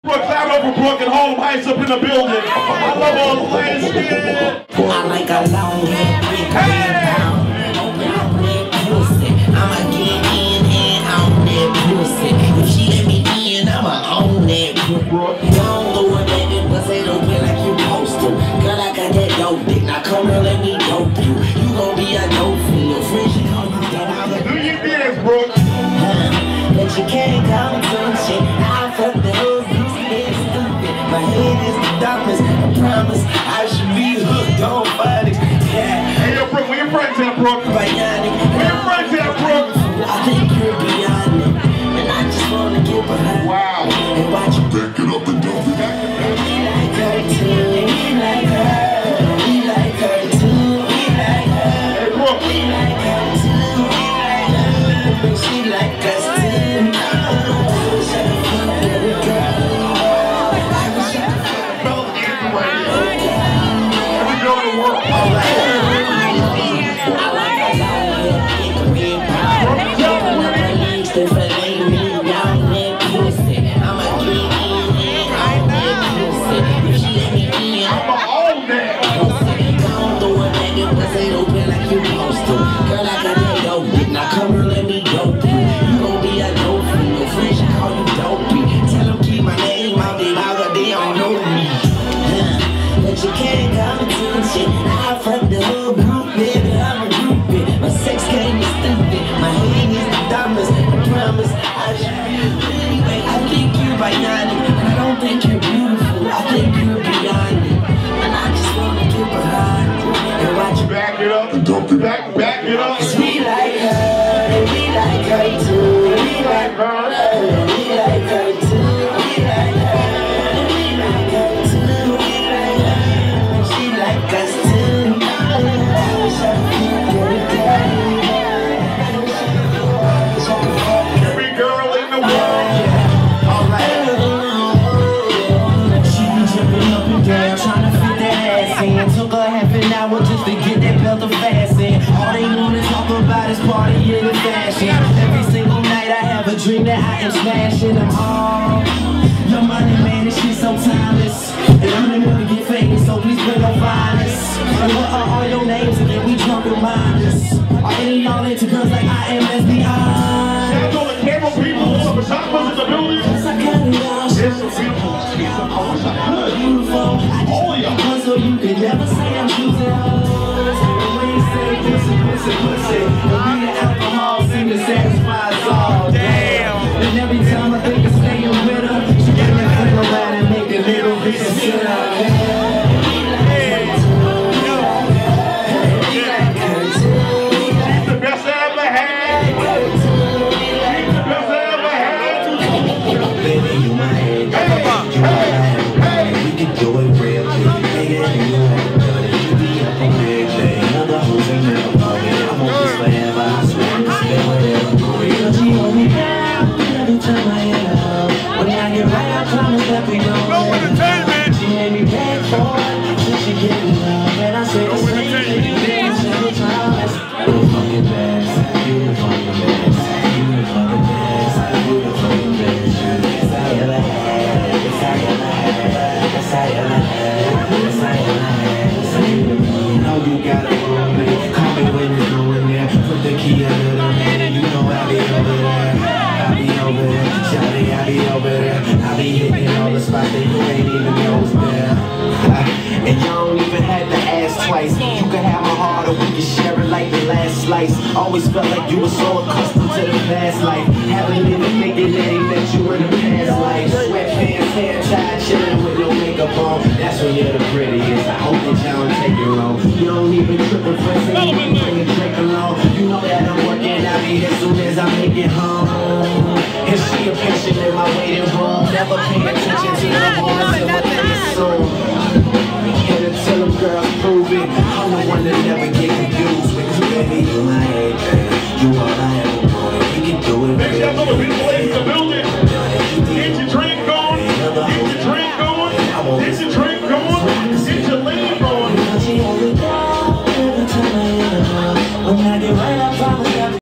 Clap over Brooke and Harlem Heights up in the building. I love all the lesbians. I like a long head, big down. Pussy. I'ma get in and on that pussy. If she let me in, I'ma own that pussy. Don't do it, baby, but say don't feel like you supposed to. Girl, I got that dope dick. Now come here, let me dope you. You gon' be a dope for your friend. She call you down. Do your dance, Brooke. But you can't come to shit. I fuck the hood. My head is the darkness, I promise I should be hooked on body. Yeah. Hey, yo, Brooke, where your friends at, Brooke? Bionic. Where your friends at, Brooke? I think you're beyond it, and I just wanna get behind. Wow. And watch you back it up and dump it. We like her too, we like her. We like her too, we like her. Hey, Brooke. We like her too, we like her. She like us too. Back it up. We like her, we like her too. We like her, we like her too. We like her, we like her too. We like her, she like us too. Every girl in the world. Alright. She be jumping up and down, trying to fit that ass in. Took her half an hour just to get that belt of fast in. All they wanna talk about is party in the fashion. Every single night I have a dream that I am smashing them all. Your money, man, this shit so timeless. And I'm the one to get famous, so please bring no violence. And what are all your names again? We drunk reminders. Are any y'all into girls like I am? Let's be honest. Shout out to all the camera people, all the photographers in the building. Yes, I got it all. It's a beautiful. I wish I could. Beautiful. All of y'all. So you can never say I'm choosing hoes. When you say pussy, pussy, pussy, it'll be the alcohol seem to satisfy us all. Damn. And every time I think of staying with her, she get me flip around and make a little bit of shit out of her. She's the best I ever had. She's the best I ever had. Baby, you my head. You my head. We can do it real big. Bigger than you ever done it. You be up on big day. Other hoes ain't never fucking. I'm on this forever. I swear I'm gonna stay wherever. Girl, she hold me down every time I hit her. When I get right, I promise that we gon' win. She made me pay for it till she get in love. And I say the same thing several times. You the fucking best. You the fucking best. You the fucking best. You the fucking best. You the best I ever had. Best I ever had. Best I ever had. Best I ever had. So you know you gotta roll me. Call me when it's going there. Put the key under the man. You know I be over there. I be over there. Shawty, I be over there. I be hitting all the spots that you ain't even know is there. And you don't even have to ask twice. You can have my heart or we can share it like the last slice. Always felt like you were so accustomed to the past life. Haven't even thinking that he met you in the past life. Sweatpants, hair tied, chilling with no makeup on. That's when you're the